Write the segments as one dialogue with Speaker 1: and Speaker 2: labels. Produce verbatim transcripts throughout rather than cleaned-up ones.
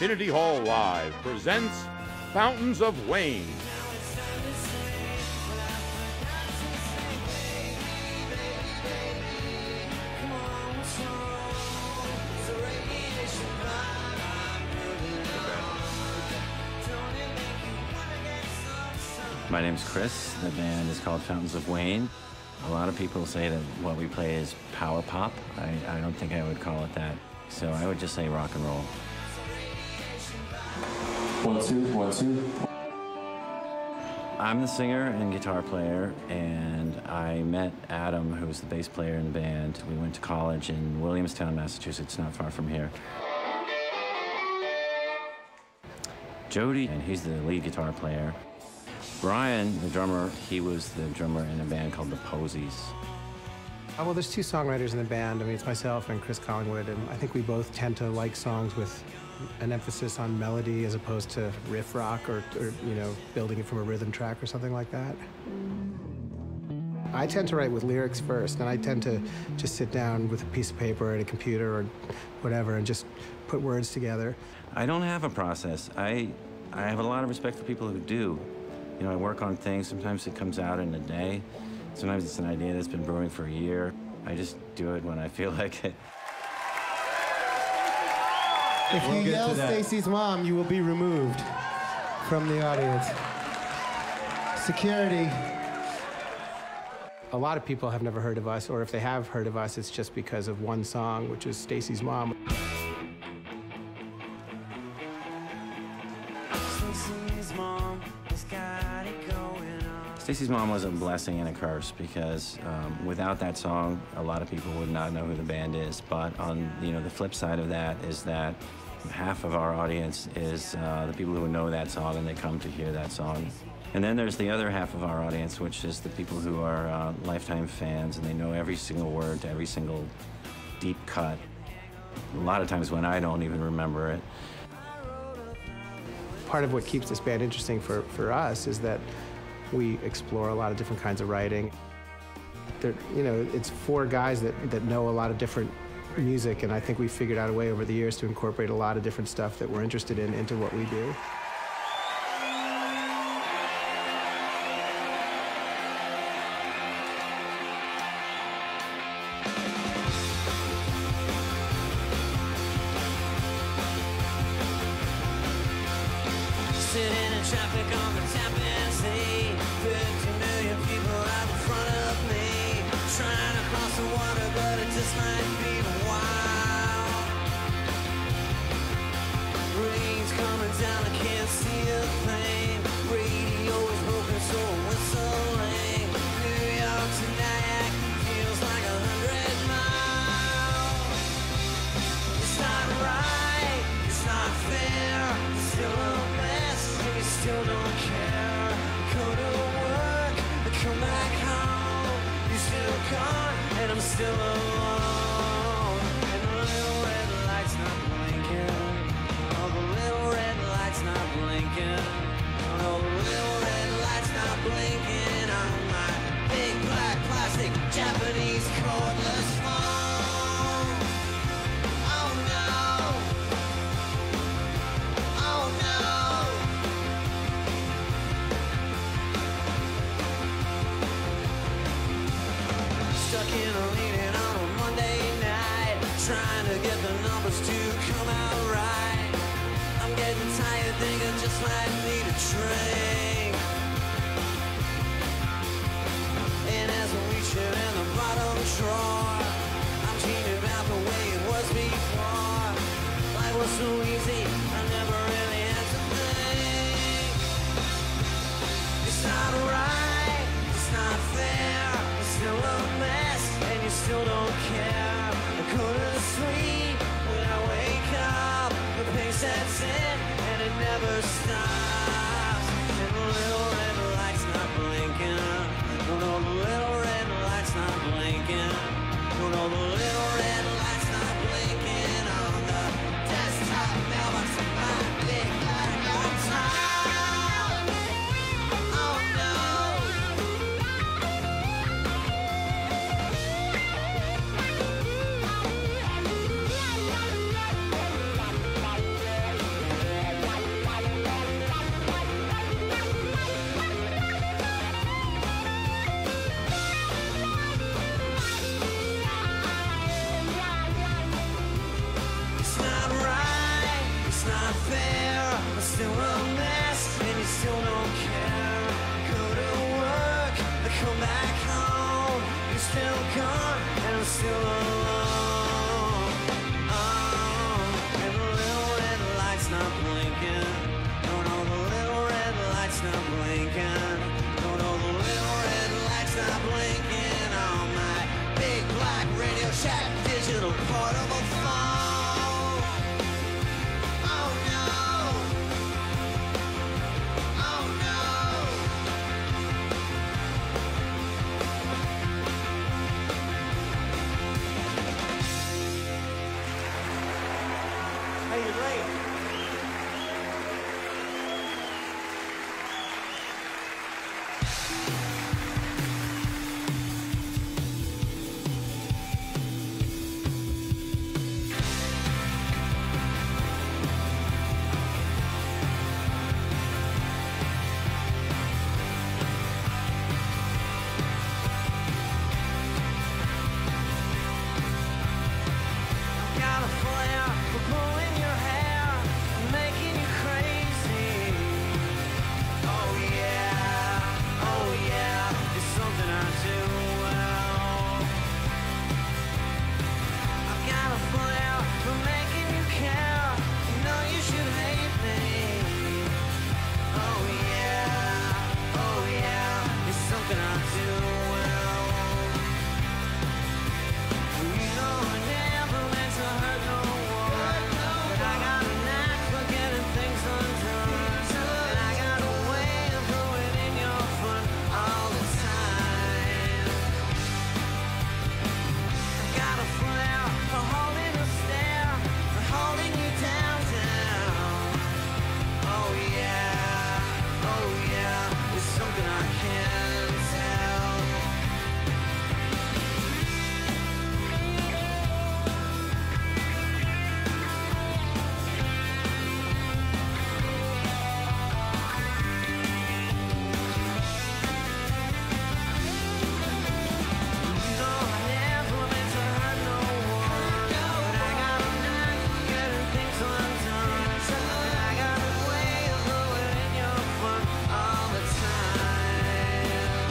Speaker 1: Infinity Hall Live presents Fountains of Wayne.
Speaker 2: My name's Chris. The band is called Fountains of Wayne. A lot of people say that what we play is power pop. I, I don't think I would call it that. So I would just say rock and roll.
Speaker 3: One, two, one, two.
Speaker 2: I'm the singer and guitar player, and I met Adam, who's the bass player in the band. We went to college in Williamstown, Massachusetts, not far from here. Jody, and he's the lead guitar player. Brian, the drummer, he was the drummer in a band called the Posies.
Speaker 4: Uh, well, there's two songwriters in the band. I mean, it's myself and Chris Collingwood, and I think we both tend to like songs with an emphasis on melody as opposed to riff rock or, or, you know, building it from a rhythm track or something like that. I tend to write with lyrics first, and I tend to just sit down with a piece of paper and a computer or whatever and just put words together.
Speaker 2: I don't have a process. I, I have a lot of respect for people who do. You know, I work on things. Sometimes it comes out in a day. Sometimes it's an idea that's been brewing for a year. I just do it when I feel like it.
Speaker 5: If you yell Stacy's mom, you will be removed from the audience. Security.
Speaker 4: A lot of people have never heard of us, or if they have heard of us, it's just because of one song, which is Stacy's Mom.
Speaker 2: Stacy's Mom was a blessing and a curse because um, without that song, a lot of people would not know who the band is. But on you know the flip side of that is that half of our audience is uh, the people who know that song and they come to hear that song. And then there's the other half of our audience, which is the people who are uh, lifetime fans and they know every single word to every single deep cut. A lot of times when I don't even remember it.
Speaker 4: Part of what keeps this band interesting for, for us is that we explore a lot of different kinds of writing. They're, you know, it's four guys that, that know a lot of different music, and I think we figured out a way over the years to incorporate a lot of different stuff that we're interested in into what we do.
Speaker 6: Sitting in traffic on the Tappan Zee, fifty million people out in front of me, trying to cross the water, but it just might be a while. Rain's coming down, I can't see a thing. Radio is broken, so I'm whistling. New York tonight feels like a hundred miles. It's not right, it's not fair, it's still a you still don't care. Go to work, come back home. You still gone, and I'm still alone. And the little red light's not blinking. Oh, the little red light's not blinking. Oh, the little red light's not blinking on my big black plastic Japanese cordless phone. Oh no. Oh no. Stuck in a meeting on a Monday night, trying to get the numbers to come out right. I'm getting tired, thinking just might need a drink. And as I'm reaching in the bottom drawer, I'm dreaming about the way it was before. Life was so easy, I never really had to think. It's not right, it's not fair, it's still a mess, and you still don't care. I go to sleep, when I wake up, the pain sets in, and it never stops. And the little red light's not blinking. No, no, the little red light's not blinking. No, no, the little red light's not blinking on the desktop mailbox of my big black laptop. Oh no. still a mess, and you still don't care. Go to work, come back home, you're still gone, and I'm still alone. Oh, and the little red light's not blinking. No, no, the little red light's not blinking. No, no, the little red light's not blinking on my big black Radio Shack digital portable phone. Oh no. Oh no. Hey, you're late. Got a flair for pulling your hair, making you crazy. Oh yeah, oh yeah, it's something I do well. I've got a flair for making you care. You know you should hate me. Oh yeah, oh yeah, it's something I do well. You know I never meant to hurt no one, but I got a knack for getting things undone, and I got a way of ruining your fun all the time. I got a flair for holding a stare, for holding you down, down. Oh yeah, oh yeah, it's something I can't tell. You know I never meant to hurt no one, but I got a knack for getting things undone, and I got a way of ruining your fun all the time.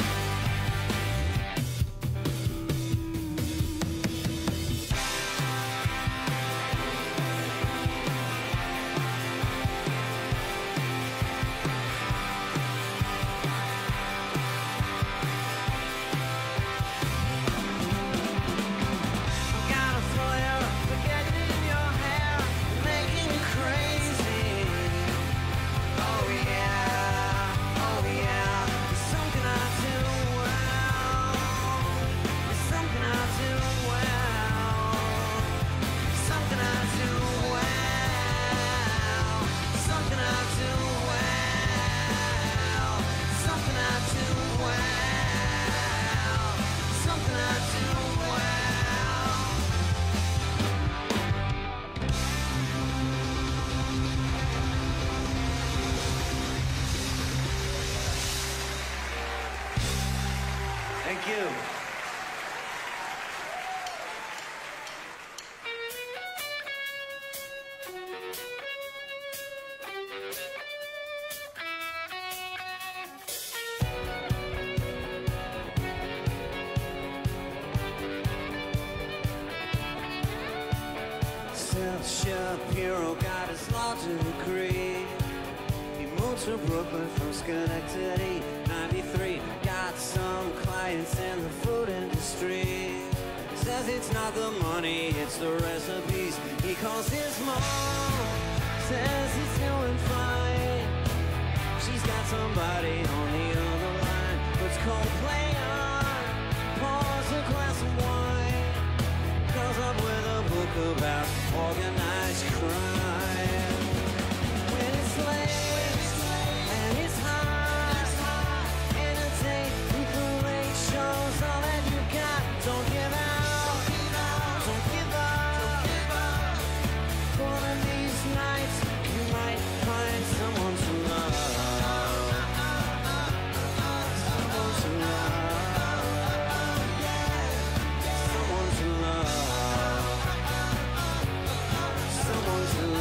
Speaker 6: Got a flair for getting in your hair, making you crazy. Oh yeah, oh yeah, it's something I do well. It's something I do well. Something I do well. Something I do well. Something I do well. Something I do well. Thank you. Seth Shapiro got his law degree. He moved to Brooklyn from Schenectady, ninety-three. Got some clients in the food industry. Says it's not the money, it's the recipes. He calls his mom, says he's doing fine. She's got somebody on the other line. Puts Coldplay on, pours a glass of wine, comes up with a book about organized crime. When it's late and it's hot, in a day with the late shows, all that you got. Don't give out, don't give up. One of these nights you might find someone to love. Someone to love. Someone to love. Someone to love.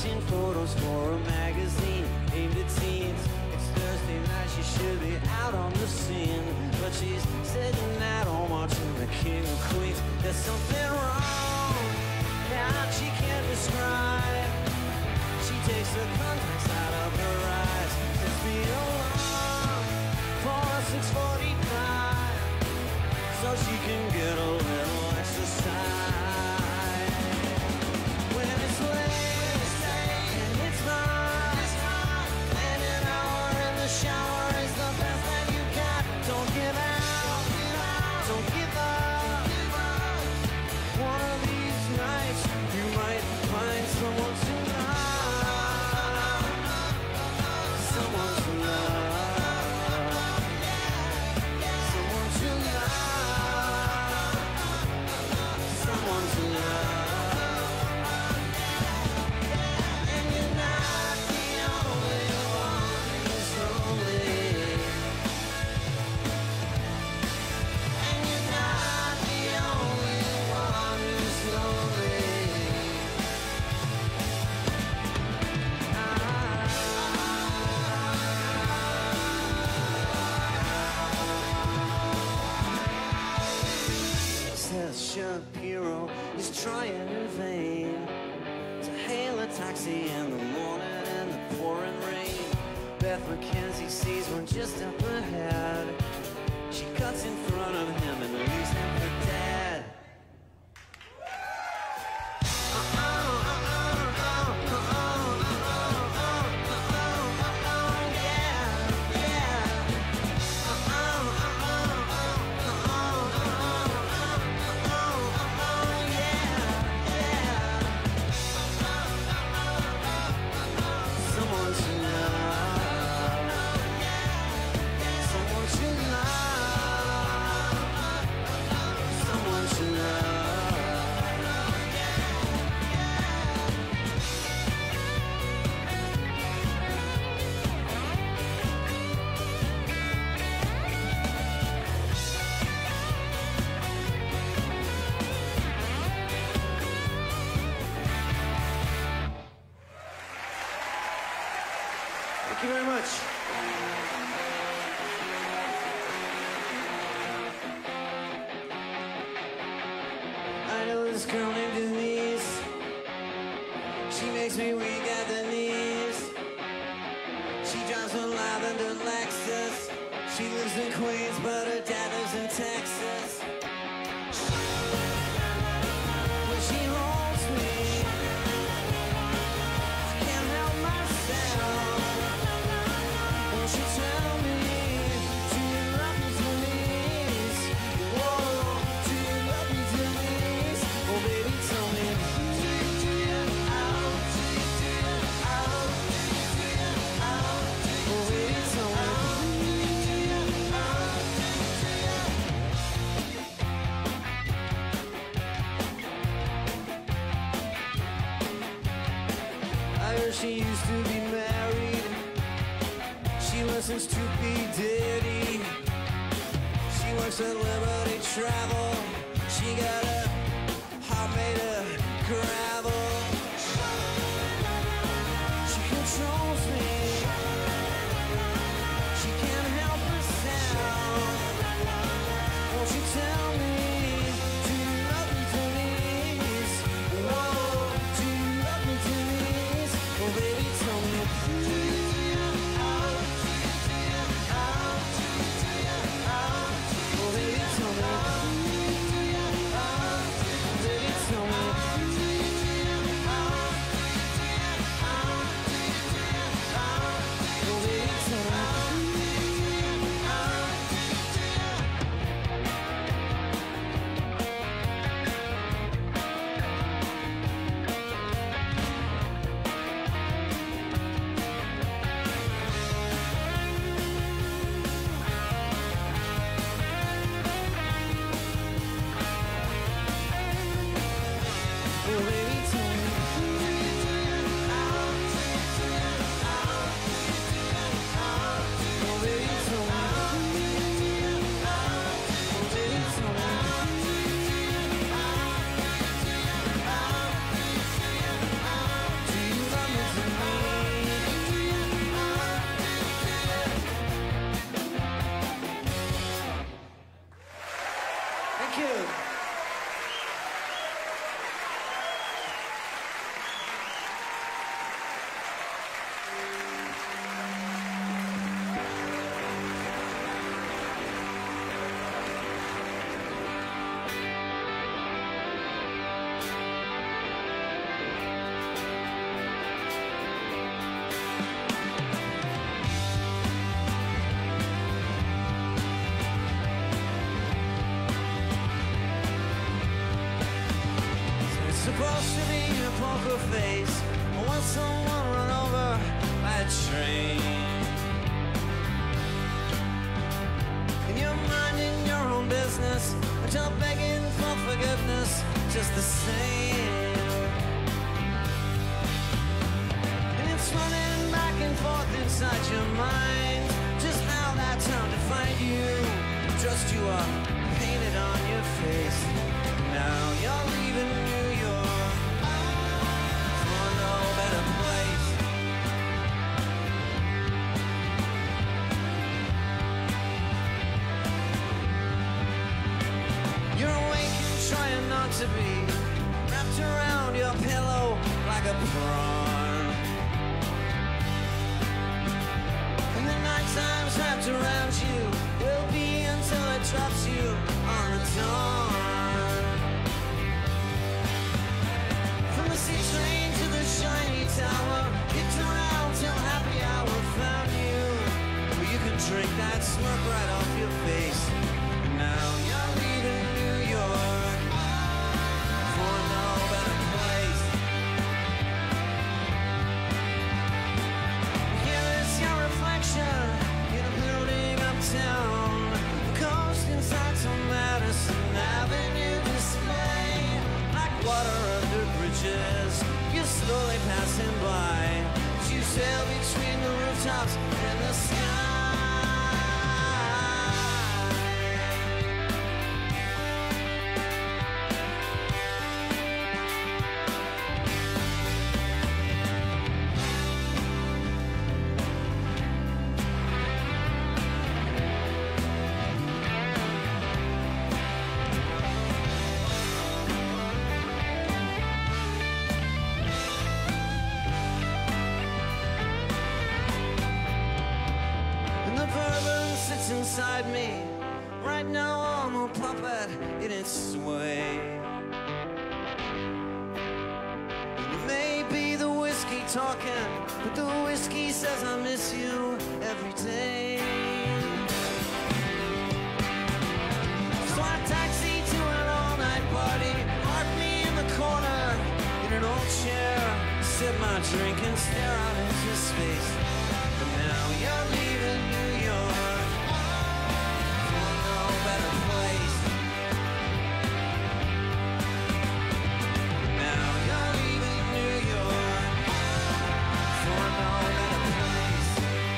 Speaker 6: Smashing photos for a magazine aimed at teens. It's Thursday night, she should be out on the scene, but she's sitting at home watching the King of Queens. There's something wrong that she can't describe. She takes the contacts out of her eyes. It's been along for six forty-five, so she can get a little exercise. When it's late and it's mine, and an hour in the shower is the best that you got. Don't give out, don't give up. One of these nights you might find someone to love, someone to love, someone to love, someone to love. And you're not the only one who's lonely. And you're not the only one who's lonely. Says Shapiro is trying in vain to hail a taxi in the morning in the pouring rain. Beth McKenzie sees one just up ahead. She cuts in front of him and leaves him for dead. Someone to love, someone to love, someone to love. Thank you very much. I know this girl named Denise. She makes me weak at the knees. She drives a lavender Lexus. She lives in Queens, but her dad lives in Texas. When she holds me, I can't help myself. Won't you tell me, do you love me, Denise? Whoa, do you love me, Denise? Oh, baby, tell me. Do you, do you, oh, do you, do you, oh, do you, do you, oh, oh, baby, tell me. Do you, do you, oh, do you, do you? I heard she used to be married. She listens to P. Diddy. She works at Liberty Travel. She got a heart made of gravel. She controls me. She can't help herself. Won't you tell me, do you love me, Denise? Whoa, do you love me, Denise? Oh, baby, tell me. Do you, do you, oh, do you, do you, oh, do you, do you, oh, oh, baby, tell me. Do you, do you, oh, Thank you. Supposed to be a poker face. Want someone run over by a train. And you're minding your own business until begging for forgiveness just the same. And it's running back and forth inside your mind. Just how that time to find you. Trust you are painted on your face. Now you're leaving New York for no better place. You're awake and trying not to be wrapped around your pillow like a prawn. And the night time's wrapped around you will be until it drops you on the dawn. Train to the shiny tower, kicked around till happy hour found you. Well, you can drink that smirk right off your face. And now you're leaving New York for no better place. Here is your reflection in a building uptown, coast inside some Madison Avenue display, like water under bridges. You're slowly passing by as you sail between the rooftops and the sky. Inside me, right now I'm a puppet in its sway. It may be the whiskey talking, but the whiskey says I miss you every day. So I taxi to an all-night party, park me in the corner in an old chair, sip my drink and stare out into space. But now you're leaving New York. Better place. Now you're leaving New York for no better place.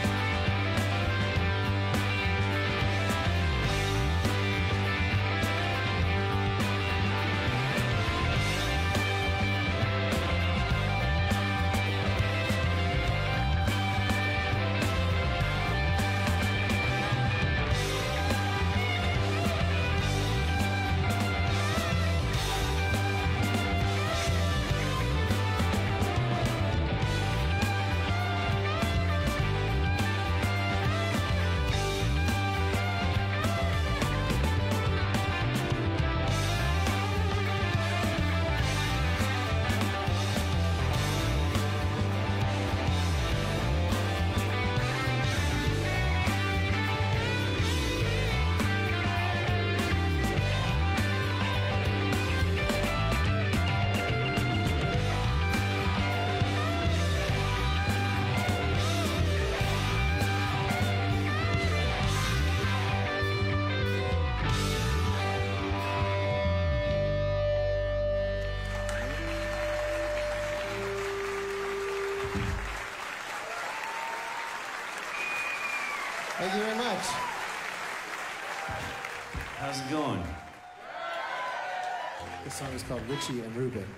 Speaker 5: Thank you very much.
Speaker 7: How's it going?
Speaker 5: This song is called Richie and Ruben.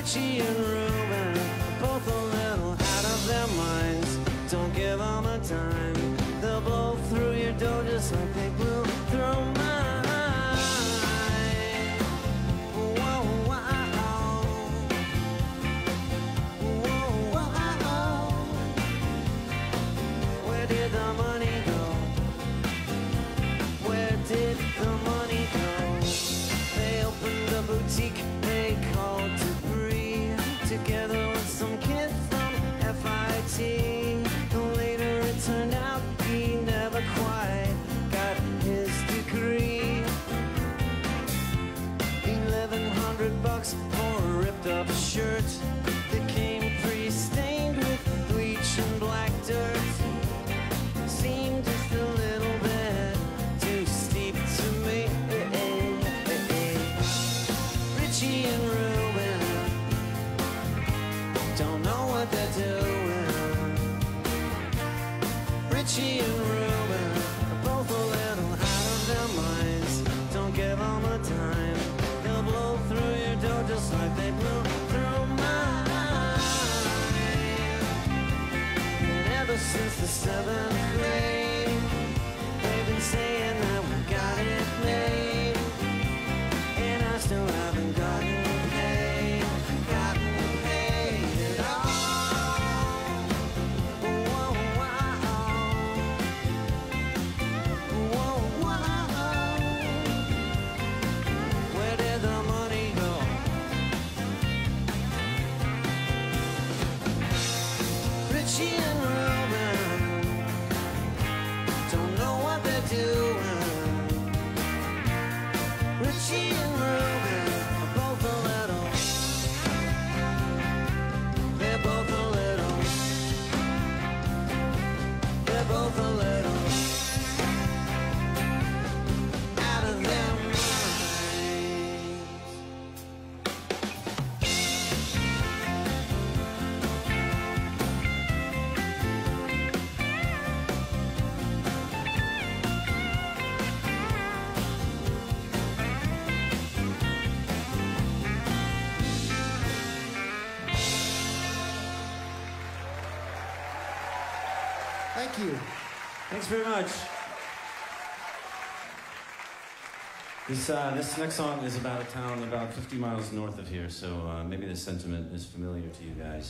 Speaker 6: Richie and Ruben, both a little out of their minds. Don't give them a dime. They'll blow through your door just like they blew through mine. Whoa, wow. Whoa, wow. Where did the money go? Where did the money go? They opened a boutique they called Debris, together with some kid from F I T. Later it turned out he never quite got his degree. Eleven hundred bucks for a ripped up shirt that came pre-stained with bleach and black dirt. Seemed just a little bit too steep to me. Richie and Ruben don't know what they're doing. Richie and Ruben are both a little out of their minds. Don't give them a dime. They'll blow through your door just like they blew through mine. And ever since the seventh grade, they've been saying that we got it made. And I still haven't gotten paid, gotten paid at all. Whoa, wow. Whoa, wow. Where did the money go? Richie and Ruben don't know what they're doing. Richie and Ruben are both a little. They're both a little. They're both a little out of their minds.
Speaker 5: Thank you.
Speaker 2: Thanks very much. This, uh, this next song is about a town about fifty miles north of here, so uh, maybe the sentiment is familiar to you guys.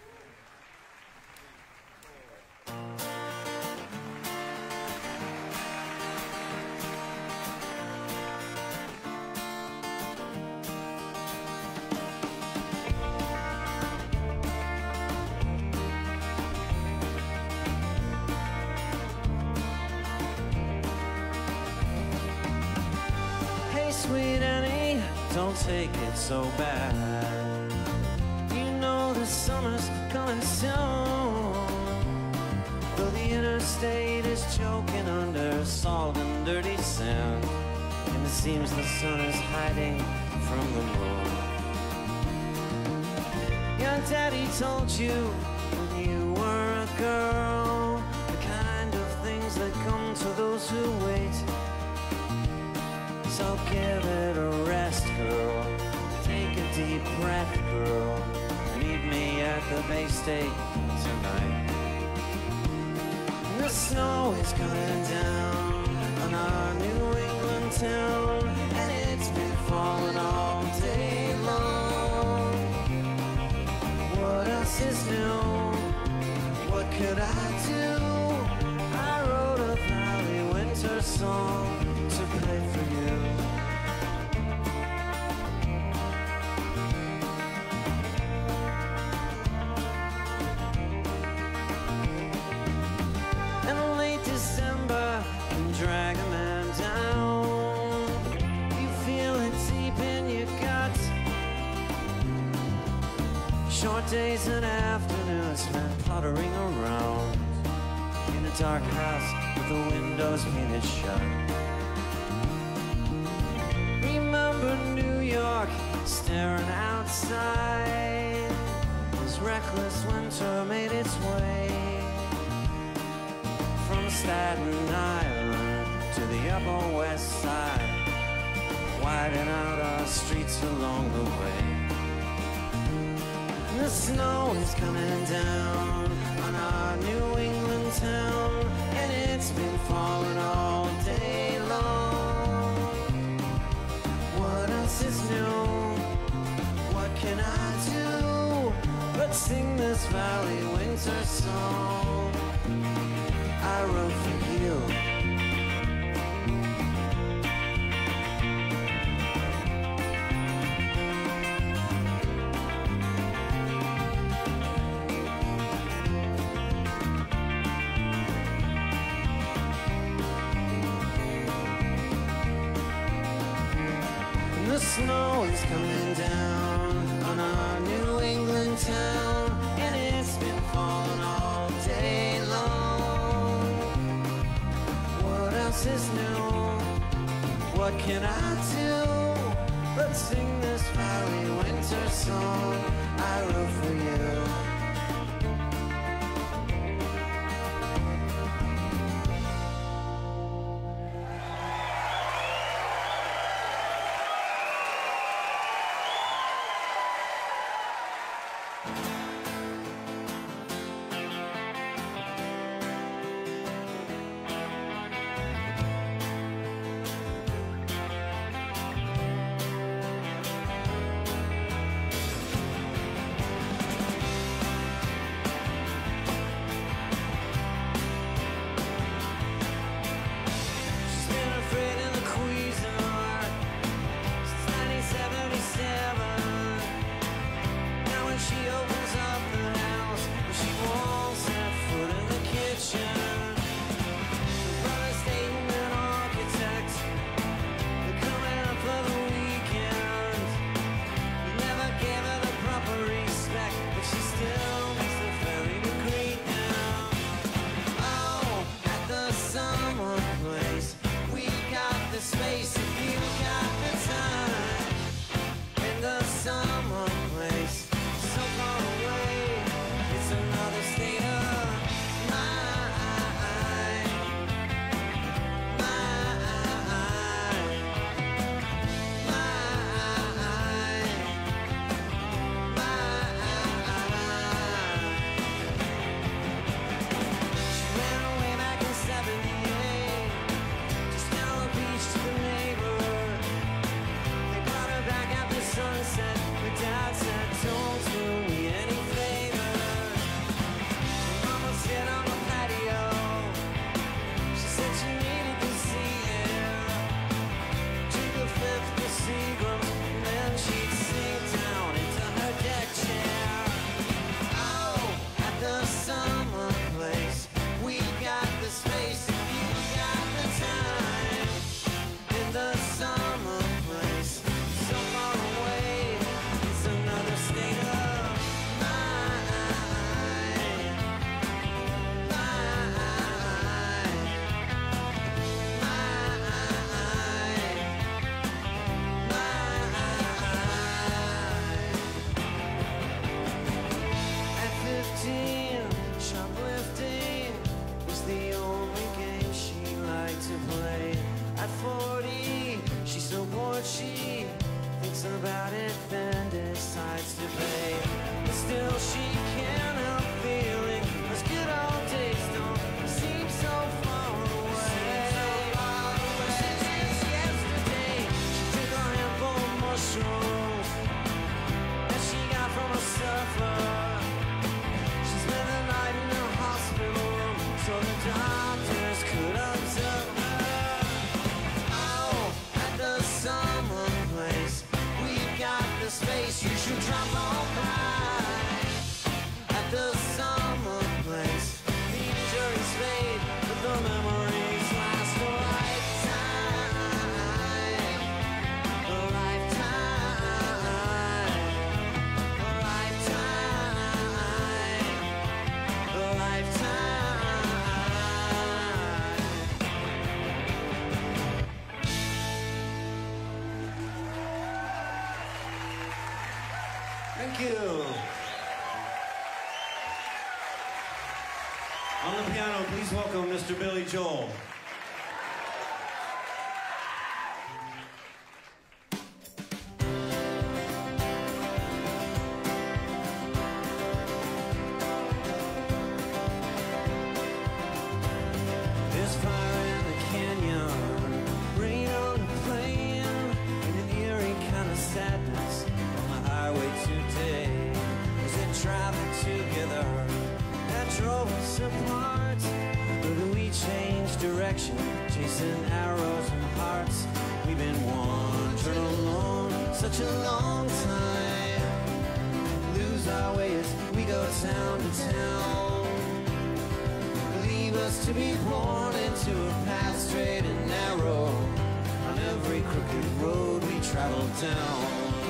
Speaker 6: Hey, sweet Annie, don't take it so bad. You know the summer's coming soon. Though the interstate is choking under salt and dirty sand, and it seems the sun is hiding from the moon. Your daddy told you when you were a girl the kind of things that come to those who wait. So give it a rest, girl. Take a deep breath, girl. Meet me at the Bay State tonight. The snow is coming down on our New England town, and it's been falling all day long. What else is new? What could I do? I wrote a Valley Winter song to play for you. And late December can drag a man down. You feel it deep in your gut. Short days and afternoons spent pottering around in a dark house with the windows painted shut. Remember New York staring outside as reckless winter made its way from Staten Island to the Upper West Side, widen out our streets along the way. The snow is coming down on our New England town, and it's been falling all day long. What else is new? What can I do but sing this valley winter song I wrote for you? The snow is coming down on our New England town, and it's been falling all day long. What else is new? What can I do but sing this valley winter song I wrote for you?
Speaker 7: Thank you. On the piano, please welcome Mister Billy Joel.
Speaker 6: apart. But we changed direction, chasing arrows and hearts. We've been wandering alone such a long time. Lose our way as we go town to town. Leave us to be born into a path straight and narrow. On every crooked road we travel down.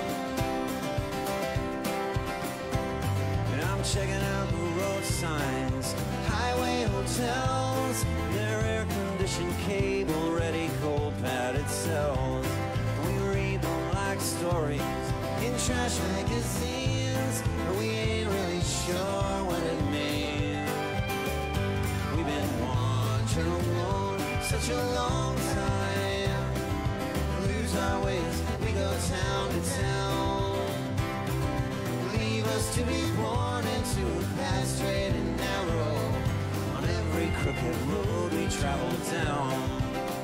Speaker 6: And I'm checking out the road signs, highway hotels, their air-conditioned cable-ready cold-padded cells. We read them like stories in trash magazines, but we ain't really sure what it means. We've been wandering alone such a long time. Lose our ways, we go town to town. Leave us to be born into a path straight and narrow. On every crooked road we travel down.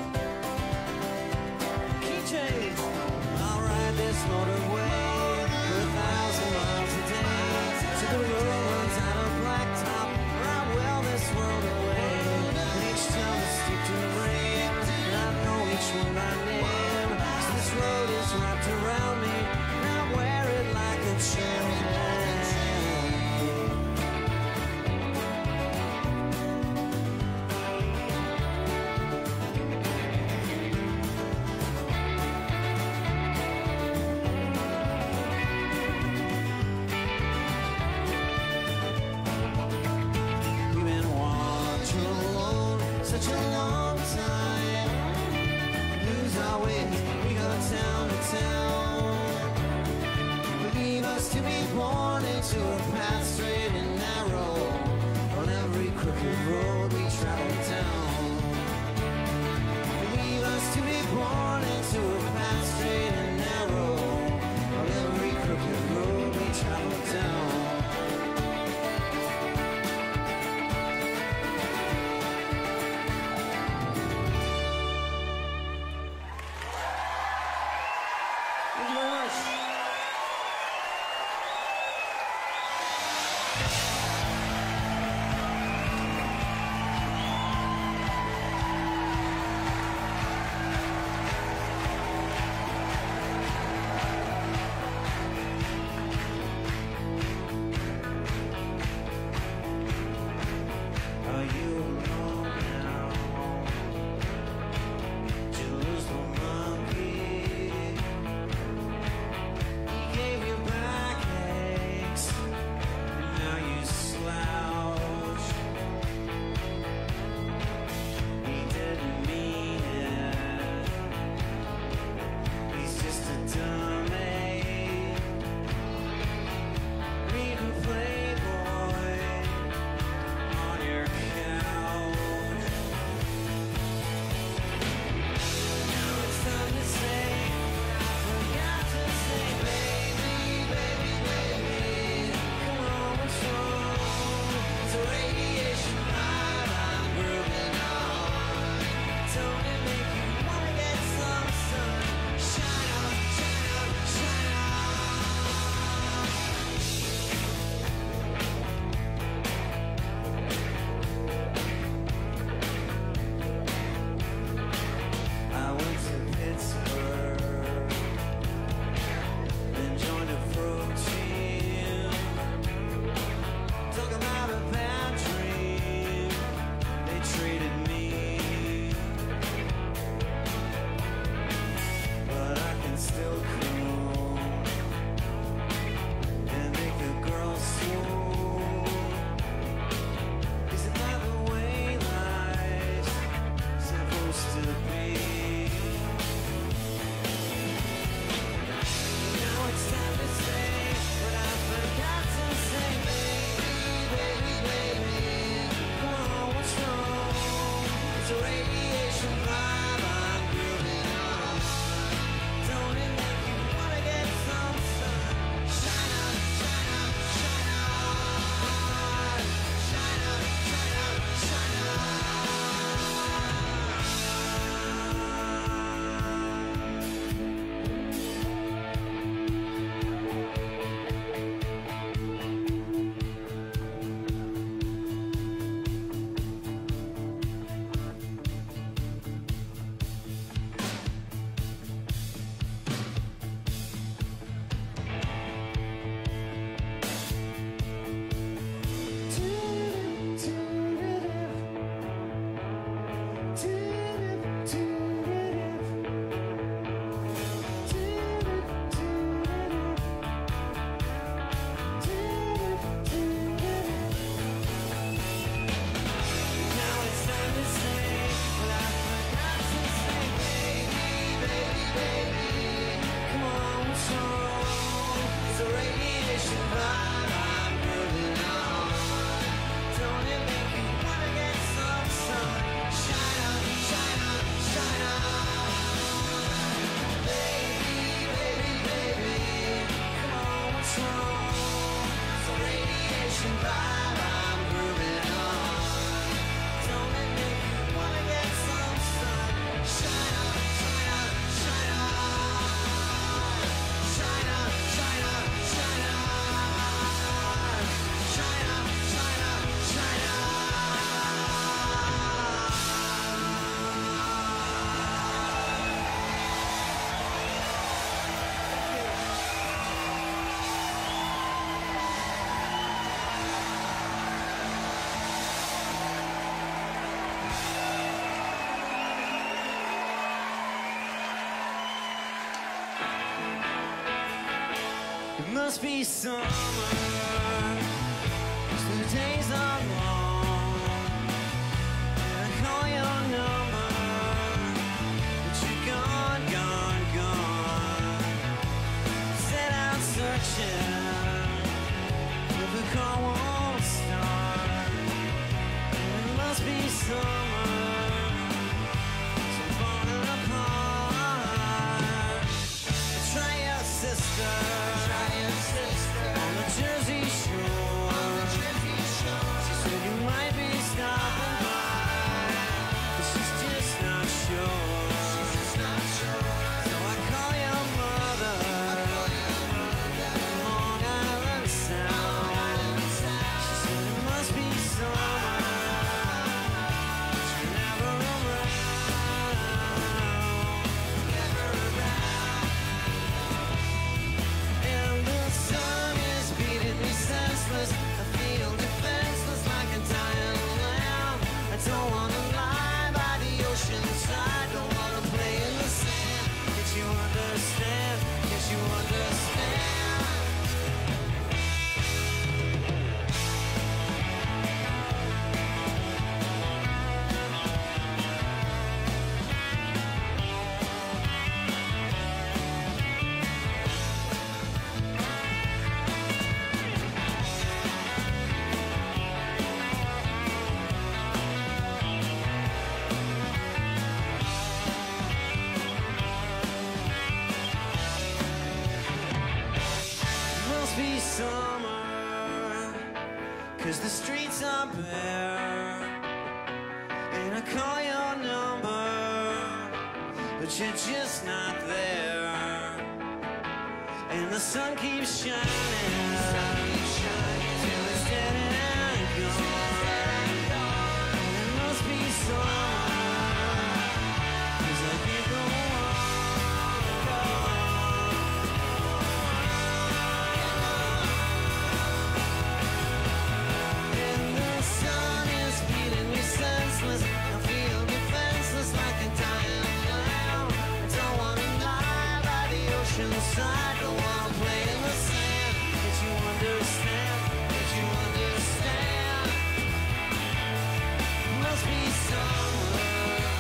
Speaker 6: Key change, I'll ride this motorway for a thousand miles a day. To the road runs out of blacktop, right well this world away. And each town is steeped in rain, and I know each one by name. 'Cause this road is wrapped around me, and I wear it like a chain. We've been wandering alone such a long time. Lose our way, we go town to town. Leave us to be born into a path straight and narrow. On every crooked road we travel down. Leave us to be born into a path straight and narrow. On every crooked road we travel down. Thank you very much. Are you alone now? Did you lose the monkey? It must be summer, 'cause the days are long. And I call your number, but you're gone, gone, gone. Set out searching, but the call won't start. And it must be summer, so I'm falling apart. Try your sister, try your sister on the Jersey Shore. On the Jersey Shore, she said you might be stopping by, but she's just not sure. She's just not sure. So I call your mother, I call your mother, Long Island Sound. She said it must be summer, but you're never around, never around. And the sun is beating me senseless. I feel defenseless like a dying lamb. I don't wanna lie by the ocean side. Don't wanna play in the sand. Can't you understand? Can't you understand? Must be summer, 'cause the streets are bare. And I call your number, but you're just not there. And the sun keeps shining, till it's dead and gone. And it must be summer, 'cause I can't go on. And the sun is beating me senseless. I feel defenseless like a dying lamb. I don't wanna lie by the ocean side. Don't wanna play in the sand. Can't you understand? Can't you understand? Must be summer,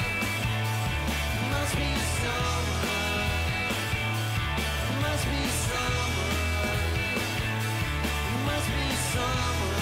Speaker 6: must be summer, must be summer, must be summer.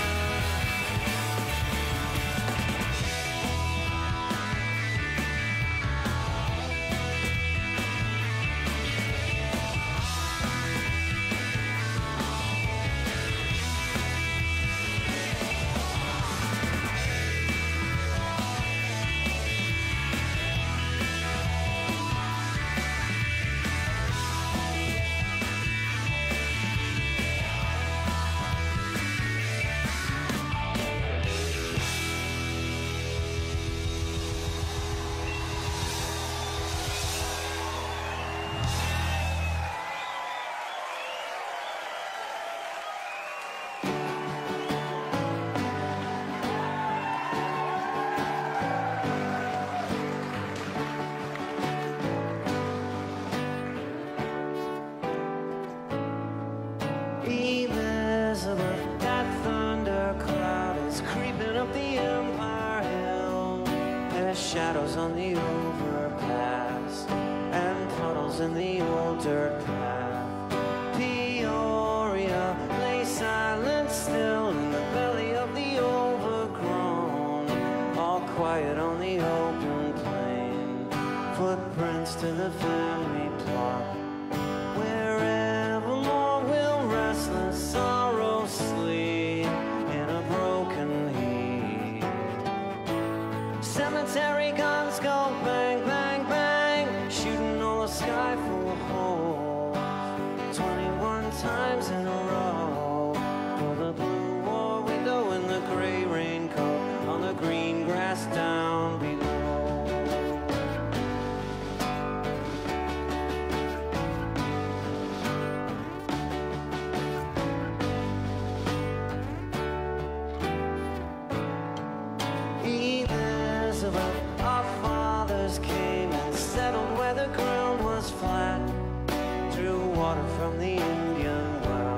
Speaker 6: Elizabeth, that thundercloud is creeping up the Empire Hill. There's shadows on the overpass and puddles in the old dirt path. Peoria lay silent still in the belly of the overgrown, all quiet on the open plain. Footprints to the family plot. Wherevermore will restless sorrow sleep in a broken heap. Cemetery guns go bang, bang, bang, shooting all the sky full of holes. Twenty-one times in a row, for the blue war window in the gray raincoat on the green grass down below. Elizabeth, our fathers came and settled where the ground was flat, drew water from the Indian well.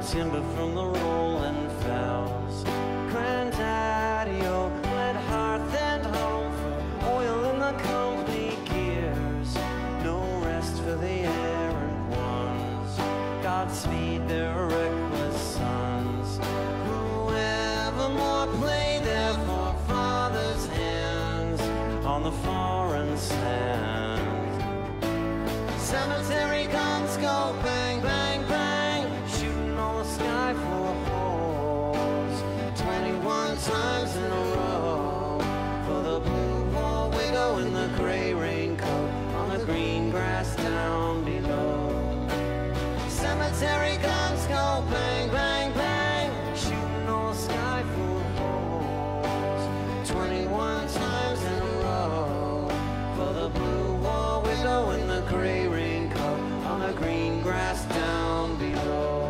Speaker 6: timber from the rolling fells. Granddaddy, oh, went hearth and home for oil in the company gears. No rest for the errant ones. Godspeed their reckless sons. Whoever more play their forefathers' hands on the foreign sand. Cemetery guns go bang, bang, bang, shooting on the sky for holes. Twenty-one times in a row for the blue wall widow in the gray raincoat on the green grass down below. Cemetery guns go bang, bang, bang, shooting on the sky for holes. Twenty-one times in a row for the blue wall widow in the gray raincoat on the green grass down below.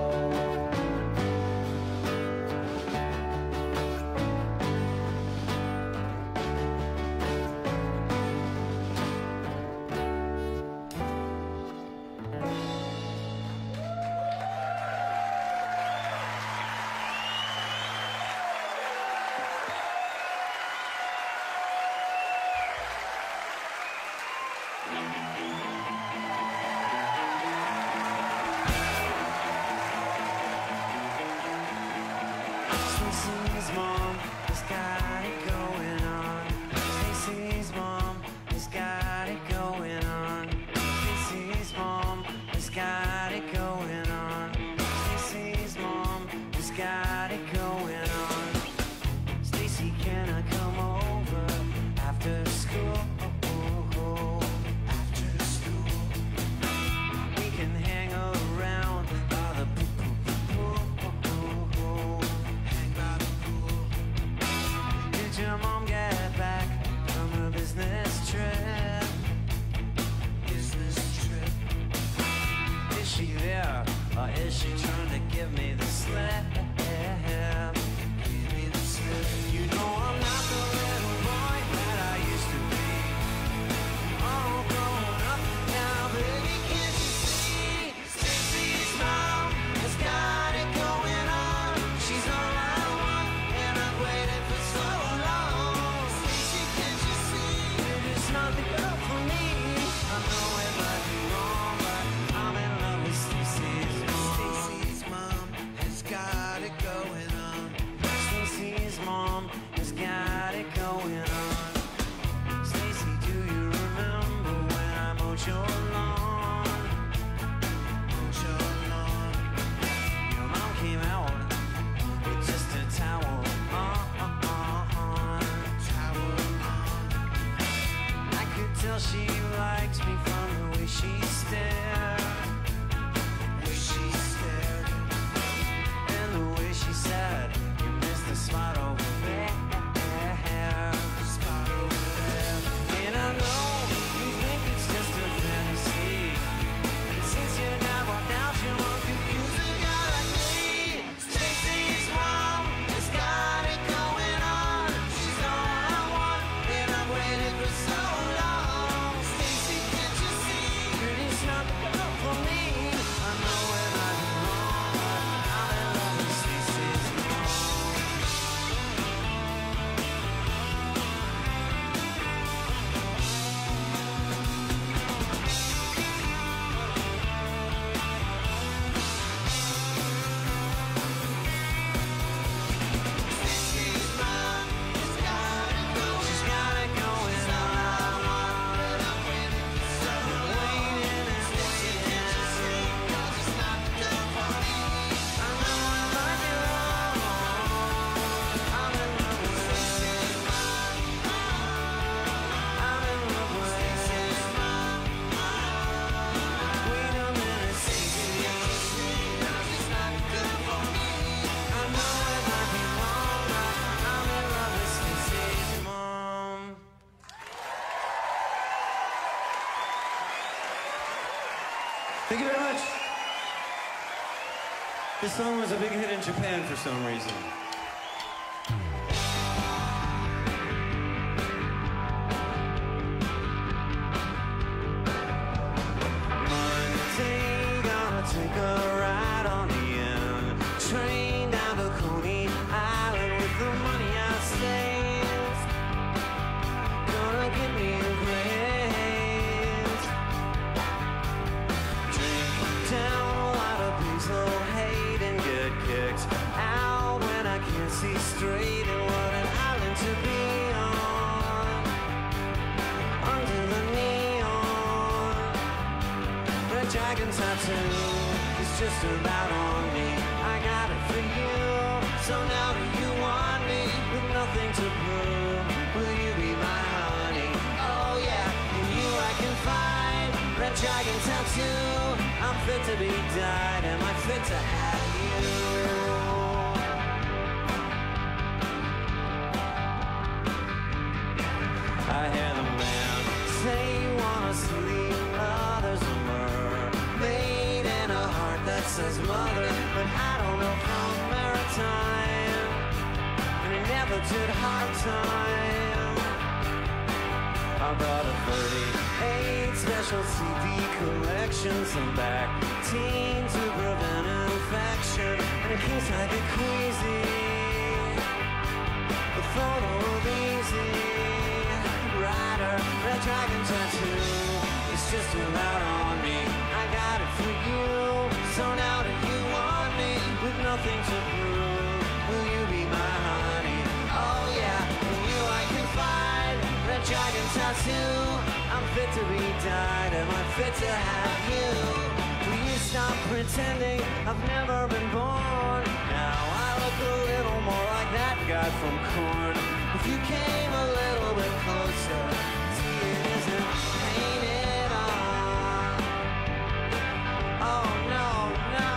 Speaker 6: Stacy's mom has got it going on. Stacy's mom has got it going on. Stacy's mom has got it going on. Stacy's mom has got it going on. Stacy, can I come over after school? After school, we can hang around by the pool. Did your mom get back from her business trip? Business trip. Is she there, or is she trying to give me the slip? Give me the slip. You know I'm not the little boy that I used to be. All grown up now, baby, can't you see? Stacy's mom has got it going on. She's all I want, and I've waited for so long. Stacy, can't you see? You're just not the girl for me. I know it might be wrong, but I'm in love with Stacy's mom. Stacy's mom has got it going on. Stacy's mom has got it going on. Stacy, do you remember when I mowed your lawn? Mowed your lawn. Your mom came out with just a towel on. Towel on. I could tell she liked me from the way she stared. Way she stared. And the way she said, you missed the spot over there. Spot over there. And I know you think it's just a fantasy. And since you're not walked out, you won't confuse a guy like me. Stacy's mom has got it going on. She's all I want, and I've waited for so long. Stacy, can't you see? You're just not the girl for me. I know it might be wrong, but I'm in love with Stacy's mom. Stacy's mom has got it going. She's got it going on. And I'm waiting for so long. Stacy, can't you see? You're just not the girl for me. I know I might be wrong. I'm in love with Stacy's mom. I'm in love with Stacy's mom. Wait a minute, Stacy, can't you see? You're just not the girl for me. I know it might be wrong, but I'm in love with Stacy's mom. Thank you very much. This song was a big hit in Japan for some reason. Monday, gonna take a ride on the the money I saved gonna give me a grace. Drink down a lot of peaceful hate and get kicked out when I can't see straight. And what an island to be on, under the neon. Red dragon tattoo is just about on me. I got it for you, so now do you want me with nothing to prove? Will you be my honey? Oh yeah, in you I can find red dragon tattoo. I'm fit to be dyed, am I fit to have you? I hear the man say you wanna sleep, others a mermaid and a heart that says mother. But I don't know from maritime, and it never did hard time. I brought a thirty-eight special C D collection, some back teen to prevent infection, and in case I get queasy, a photo of easy rider. Red dragon tattoo is just about on me. I got it for you, so now do you want me with nothing to prove? Will you be my honey? Oh yeah, in you I can find red dragon tattoo. I'm fit to be dyed, am I fit to have you? Will you stop pretending I've never been born? Now I look a little more like that guy from Korn. If you came a little bit closer, see it isn't painted on. Oh no, no.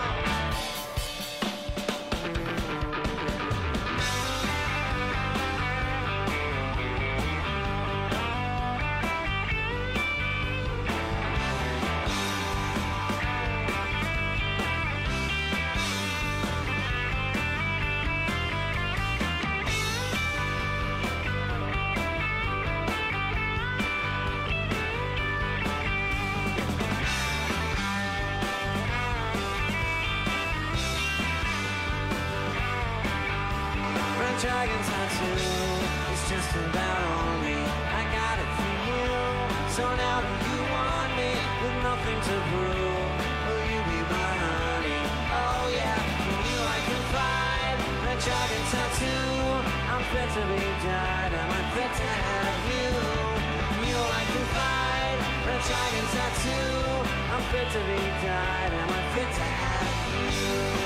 Speaker 6: Dragon tattoo is just about on me. I got it for you, so now do you want me with nothing to prove? Will you be my honey? Oh yeah, in you I can find red dragon tattoo. I'm fit to be dyed, am I fit to have you? In you I can find red dragon tattoo. I'm fit to be dyed, am I fit to have you?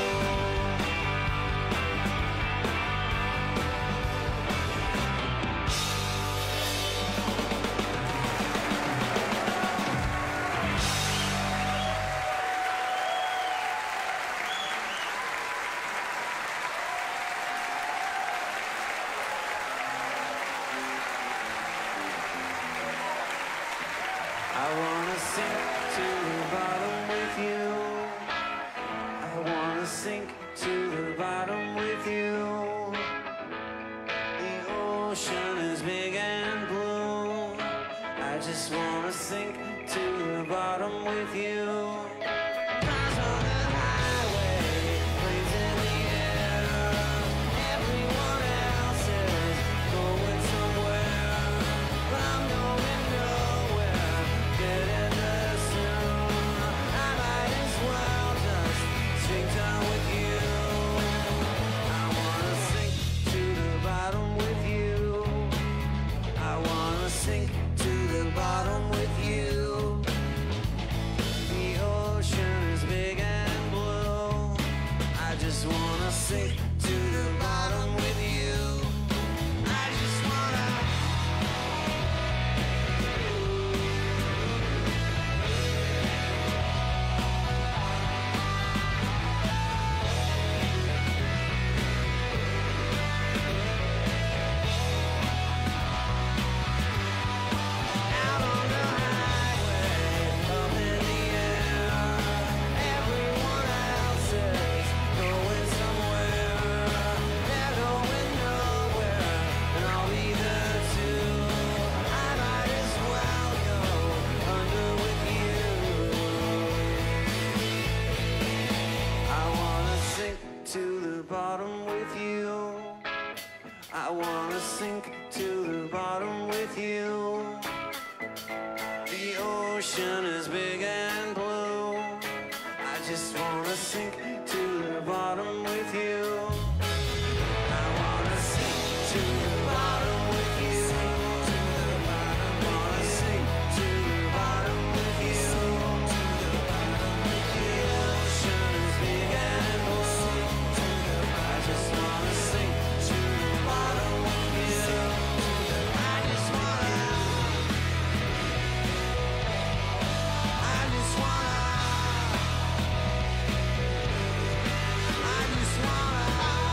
Speaker 6: I wanna sink to the bottom with you. I wanna sink to the bottom with you. The ocean is big and blue. I just wanna sink to the bottom with you. Cars on the highway, planes in the air. Everyone else is going somewhere, but I'm going nowhere. Getting there soon. I might as well just sink down with you. I wanna sink to the bottom with you. I wanna sink to the bottom with you. The ocean is big and blue. I just wanna sink to the bottom with you. I just wanna. Out on the highway, up in the air. Everyone else is going somewhere. They're going nowhere, and I'll be there too. I might as well go under with you. I wanna sink to the bottom with you. I wanna sink to the bottom with you. The ocean is big and blue. I just wanna sink to the bottom with you. I wanna sink to the bottom with you. Wanna sink to the bottom with you. The ocean is big and blue. I just wanna sink to the bottom with you. I just wanna. I just wanna. I just wanna.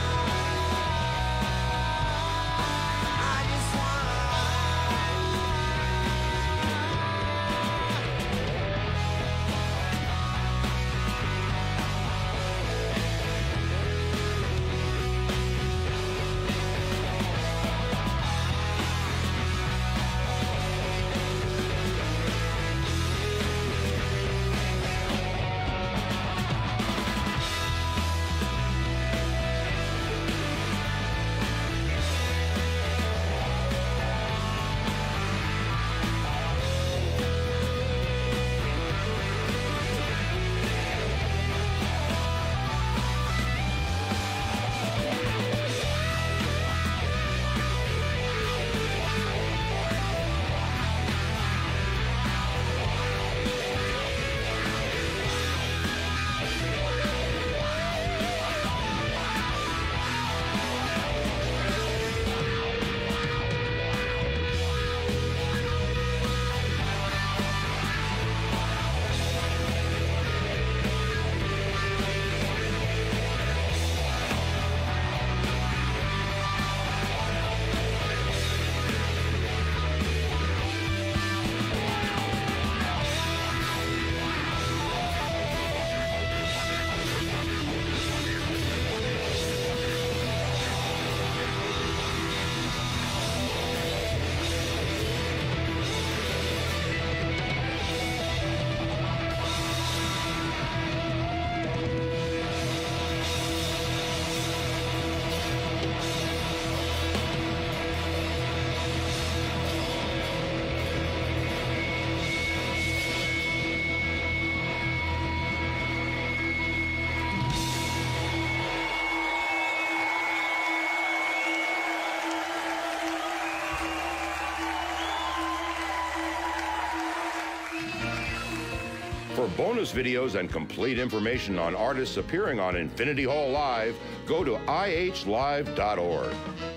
Speaker 6: I just wanna.
Speaker 1: For bonus videos and complete information on artists appearing on Infinity Hall Live, go to I H live dot org.